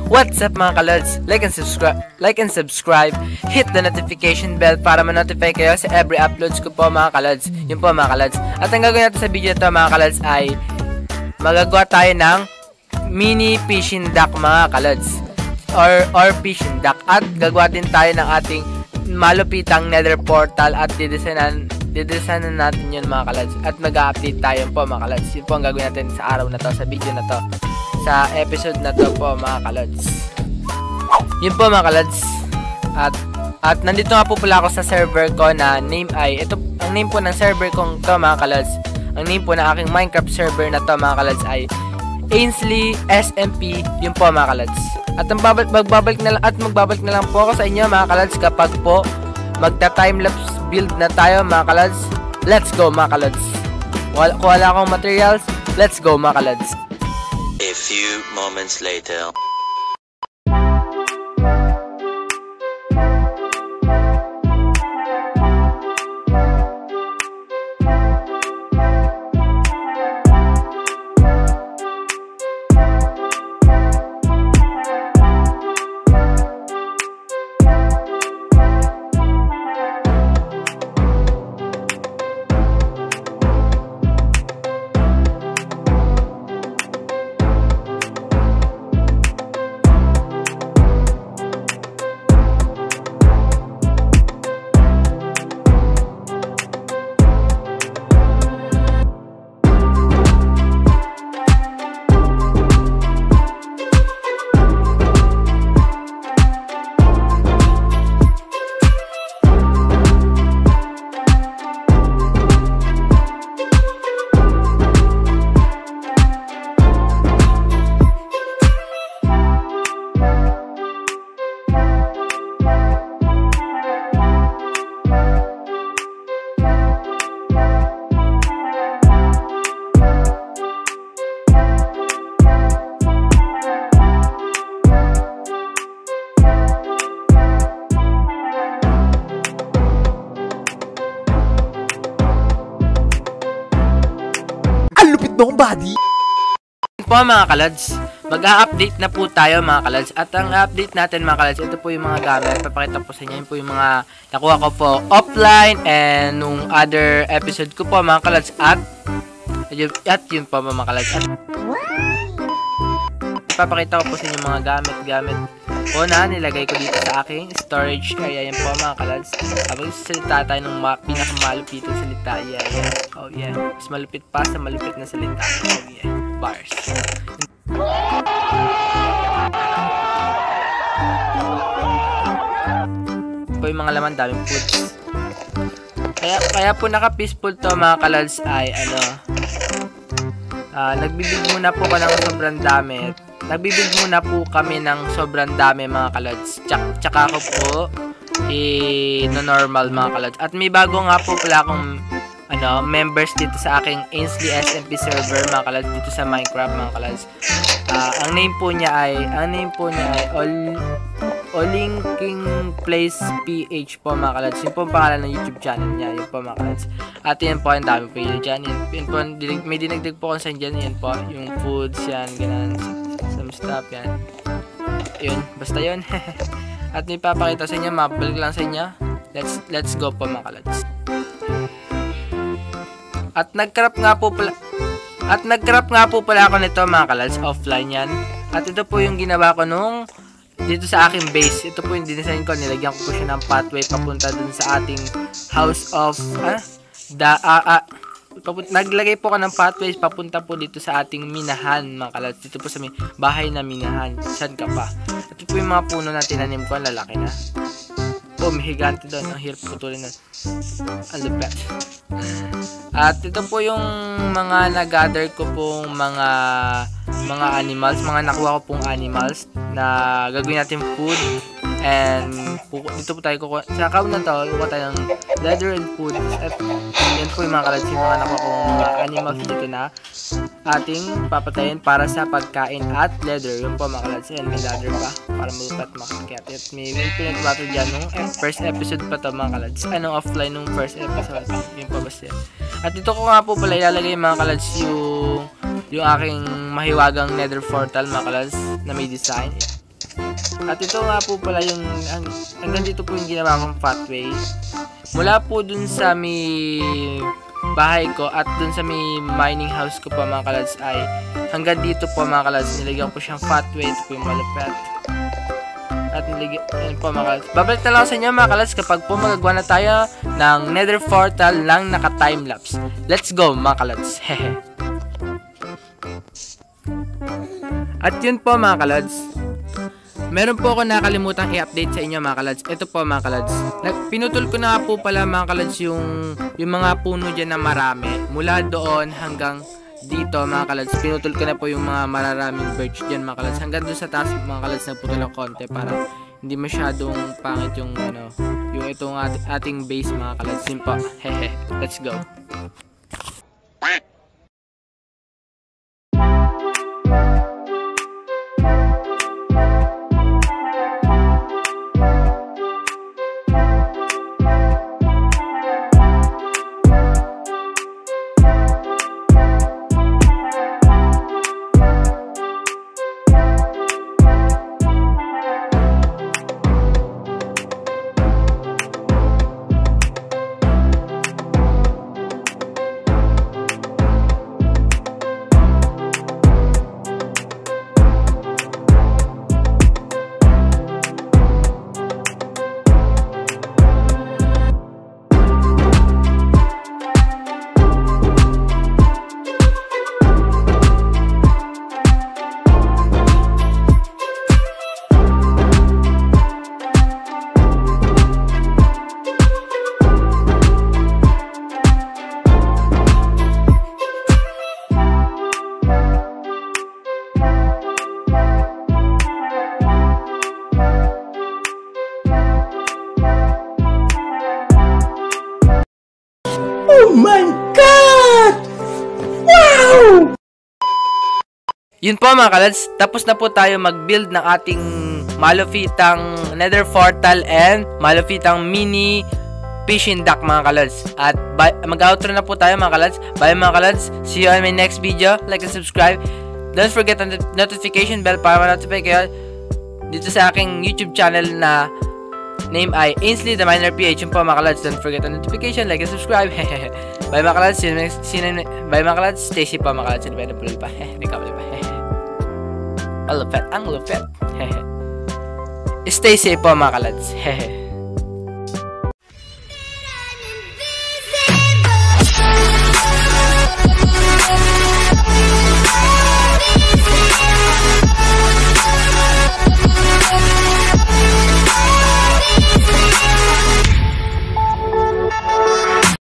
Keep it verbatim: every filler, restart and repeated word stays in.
What's up mga kalods? Like and subscribe, like and subscribe, hit the notification bell para ma-notify kayo sa every uploads ko po mga kalods. Yun po mga kalods. At ang gagawin natin sa video na to mga kalods ay magagawa tayo ng mini fishing dock mga kalods. Or, or fishing dock. At gagawa din tayo ng ating malupitang nether portal at didesignan, didesignan natin yun mga kalods. At mag-update tayo po mga kalods. Yun po ang gagawin natin sa araw na to, sa video na to. Sa episode na to po mga kalods. Yun po mga kalods. At at nandito nga po pala ako sa server ko na name ay ito, ang name po ng server kong to mga kalods. Ang name po ng aking Minecraft server na to mga kalods ay Ainsley S M P. Yun po mga kalods. At ang babalik, magbabalik na lang at magbabalik na lang po ako sa inyo mga kalods kapag po magta timelapse build na tayo mga kalods. Let's go mga kalods. Wala, kung wala akong materials, let's go mga kalods. A few moments later. Nung body po mga kalods, mag-a-update na po tayo mga kalods. At ang update natin mga kalods, ito po yung mga gamit. Papakita po sa inyo. Yun po yung mga nakuha ko po offline and nung other episode ko po mga kalods. At yun, at yun po mga kalods. At papakita ko po sa inyo mga gamit-gamit po na nilagay ko dito sa aking storage area. Yan po mga kalods. Habang salita tayo ng pinakamalupitong salita. Yeah, yeah. Oh yeah. Mas malupit pa sa malupit na salita. Oh yeah. Bars. Po yung mga laman, daming foods. Kaya, kaya po naka-peaceful to mga kalods ay ano. Uh, nagbibig muna po ko ng sobrang dami. Nagbibig muna po kami ng sobrang dami mga kalods. Tsak, tsaka ko po i-normal mga kalods. At may bago nga po pala akong ano, members dito sa aking Ainsley S M P server mga kalods dito sa Minecraft mga kalods. Uh, ang name po niya ay ang name po niya ay All AinsleyplayzYTA po mga kalods. Yun po ang pangalan ng YouTube channel niya. Yun po mga kalods. At yun po ang dami po yun dyan. Yun, yun po, may dinagdag po kung saan dyan. Yun po yung foods yan, ganun, some stuff yan. Yun, basta yun. At may papakita sa inyo, mapabalik lang sa inyo. Let's, let's go po mga kalods. At nag-crop nga po pala At nag-crop nga po pala ako nito mga kalods, offline yan. At ito po yung ginawa ko nung dito sa aking base. Ito po yung dinesign ko, nilagyan ko po siya ng pathway papunta dun sa ating house of ah, da, ah, ah, papunta, naglagay po ko ng pathways papunta po dito sa ating minahan mga kalods. Dito po sa may bahay na minahan. Saan ka pa? Ito po yung mga puno na tinanim ko, ang lalaki na. Oh, may higante doon. Ang hirap putulin nun. Ang lupet. At ito po yung mga nag-gather ko pong mga mga animals, mga nakuha ko pong animals na gagawin natin food. And dito po tayo kukuha. Sa account na to, kukuha tayo ng leather and food. At yan po yung mga kalods, yung mga nakuha kong mga animals dito na ating papatayin para sa pagkain at leather. Yun po mga kalods. Ayan, may leather pa para malupat makakyat. At may, may pinag-battle dyan nung first episode pa to mga kalods. Anong offline nung first episode. Yun po basta. At dito ko nga po pala ilalagay mga kalods yung yung aking mahiwagang nether portal mga kalods na may design. At ito nga po pala yung, hanggang dito po yung ginawa kong pathway. Mula po dun sa may bahay ko at dun sa may mining house ko po mga kalads ay hanggang dito po mga kalads, nilagyan ko siyang pathway. Ito po yung malapit. At nilagyan, yun po mga kalads. Babalik na lang sa inyo mga kalads kapag po magagawa na tayo ng nether portal lang naka timelapse. Let's go mga kalads. Hehe. At yun po mga kalads, meron po ako nakalimutang i-update sa inyo mga kalads. Ito po mga kalads, pinutol ko na po pala mga kalads yung, yung mga puno dyan na marami. Mula doon hanggang dito mga kalads, pinutol ko na po yung mga mararaming birch dyan mga kalads. Hanggang doon sa taas mga kalads, nagputol ng konti para hindi masyadong pangit yung ano, yung itong at ating base mga kalads. Yun po, hehe, let's go. Oh my God! Wow! Yun po mga kalads, tapos na po tayo mag-build ng ating malupitang nether portal and malupitang mini fishing dock mga kalads. At mag-outro na po tayo mga kalads. Bye mga kalads, see you on my next video. Like and subscribe. Don't forget the notification bell para ma-notify kayo dito sa aking YouTube channel na name ay Ainsley the Miner P H. Yun po mga kalads, don't forget the notification, like and subscribe. Bye mga kalads, see you next, see you next, bye mga kalads, stay safe pa mga kalads, sino pa pa, hindi ka mali pa. Ang lupet, ang lupet. Stay safe po mga kalads.